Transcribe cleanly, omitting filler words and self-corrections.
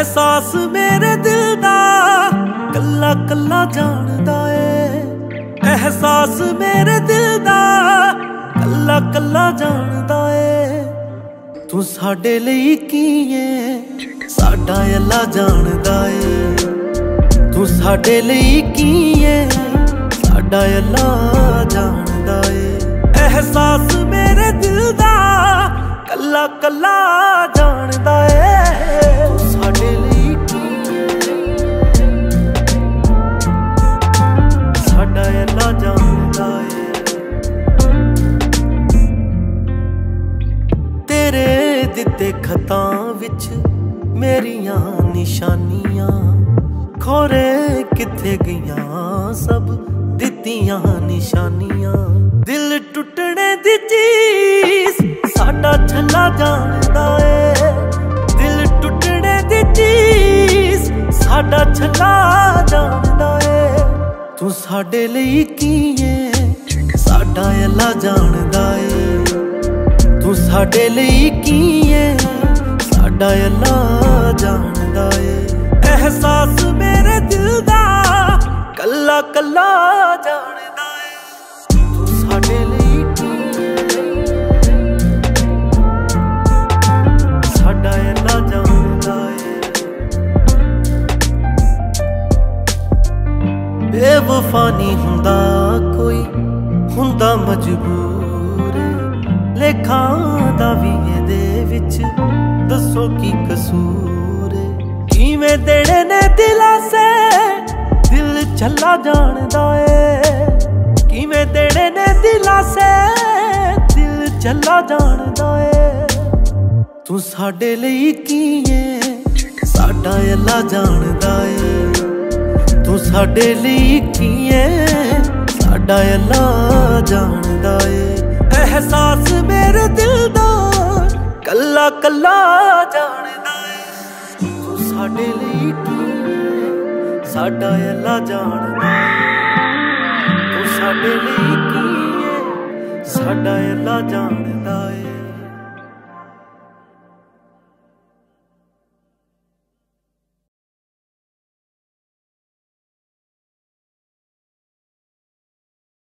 एहसास मेरे दिल दा कल्ला कल्ला जानदा ए। एहसास मेरे दिल दा कल्ला कल्ला जानदा ए। तू साडे लई की है साडा अल्लाह जानदा ए। तू साडे लई की है साडा अल्लाह जानदा ए। एहसास मेरे दिल दा कल्ला कल्ला जानदा ए। तू साडे लई की साडा अल्लाह जानदा ए। तेरे दिते खतां विच मेरियां निशानियां खोरे किथे गईयां सब दित्तियां निशानियां। दिल टुटने दी चीज साडा छल्ला जानदा ए। दिल टुटने दी चीज साडा छल्ला जानदा ए। तू साडे लई की है साडा अल्लाह जानदा ए। तू साडे लई की है साडा अल्लाह जानदा ए। एहसास मेरे दिल दा कल्ला कल्ला जानदा ए। तू साडे लई की साडा अल्लाह जानदा ए। बेवफा नहीं हुंदा कोई हुंदा मजबूर। लेखां दा वी इहदे विच दसो की कसूर। किवें देने ने दिलासे दिल छल्ला जानदा ए। किवें देने ने दिलासे दिल छल्ला जानदा ए। तू साडे लई की है साडा अल्लाह जानदा ए। तू साडे लई की है साडा अल्लाह जानदा ए। एहसास मेरे दिल दा कल्ला कल्ला जानदा ए। तू साडे लई की साडा अल्लाह जानदा ए। तू साडे लई की साडा अल्लाह जानदा ए।